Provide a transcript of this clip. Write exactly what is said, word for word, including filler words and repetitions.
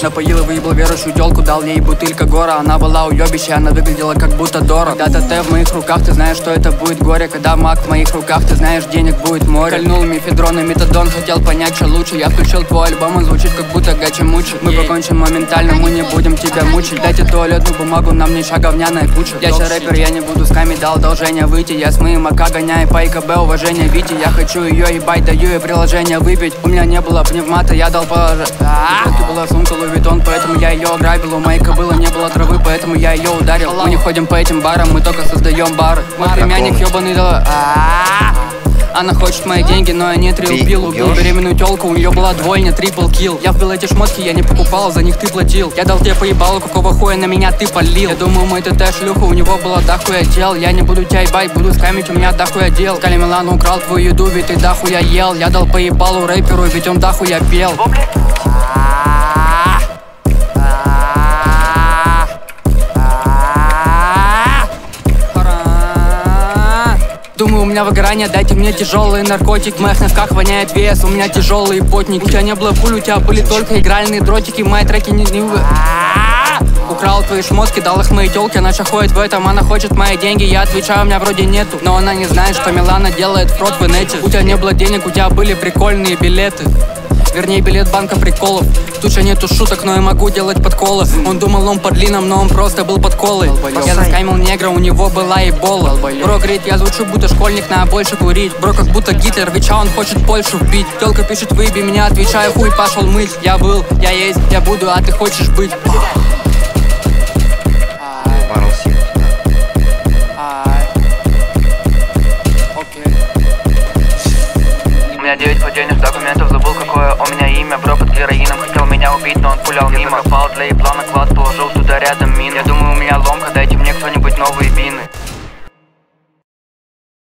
лучше. Напоил и выебал верующую тёлку, дал ей бутылька гора. Она была уёбища, она выглядела как будто Дора. Когда ТТ в моих руках, ты знаешь, что это будет горе. Когда мак в моих руках, ты знаешь, денег будет море. Кольнул мефедрон и метадон, хотел понять, что лучше. Я включил твой альбом, он звучит как будто гачи-мучи. Мы покончим моментально, мы не будем тебя мучить. Дайте туалетную бумагу, нам не говняная куча. Я же рэпер, я не буду с ками, дал одолжение выйти. Я с моим АК гоняю по ИКБ, уважение Вити. Я хочу ее ебать, даю ей приложение выпить. У меня не было пневмата, я дал положение. У была сумка Луи Виттон, поэтому я ее ограбил. У моей кобылы не было травы, поэтому я ее ударил. Мы не ходим по этим барам, мы только создаем бары. Мой племянник ебаный дала. Она хочет мои деньги, но я не трилбил. Убил беременную тёлку, у нее была двойня, трипл килл. Я вбил эти шмотки, я не покупал, за них ты платил. Я дал тебе поебалу, какого хуя на меня ты полил. Я думаю, мой ТТ шлюха, у него было дохуя дел. Я не буду тебя ебать, буду скамить, у меня дохуя дел. Скали Милан украл твою еду, ведь ты дохуя ел. Я дал поебалу рэперу, ведь он дохуя пел. Думаю, у меня выгорание, дайте мне тяжелый наркотик. В моих носках воняет вес, у меня тяжелые потники. У тебя не было пуль, у тебя были только игральные дротики. Мои треки не... не... Украл твои шмотки, дал их моей тёлке. Она шахует в этом, она хочет мои деньги. Я отвечаю, у меня вроде нету. Но она не знает, что Милана делает фрод в инете. У тебя не было денег, у тебя были прикольные билеты. Вернее, билет банка приколов. Тут же нету шуток, но я могу делать подколы. Он думал, он под лином, но он просто был под колой. Я заскаймил негра, у него была эбола. Бро говорит, я звучу, будто школьник, надо больше курить. Бро как будто Гитлер, Вича, он хочет Польшу вбить. Тёлка пишет, выеби меня, отвечаю, хуй, пошел мыть. Я был, я есть, я буду, а ты хочешь быть. У меня девять поддельных документов, забыл какое у меня имя. Бро под героином хотел меня убить, но он пулял мимо. Я закопал для еблана клад, положил туда рядом мину. Я думаю, у меня ломка, дайте мне кто-нибудь новые бины.